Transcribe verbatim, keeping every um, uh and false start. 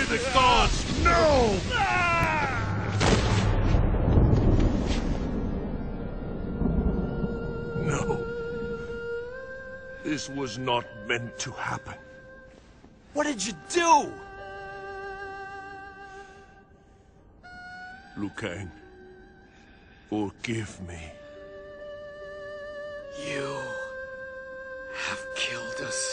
the gods, no! No. This was not meant to happen. What did you do? Liu Kang, forgive me. You have killed us.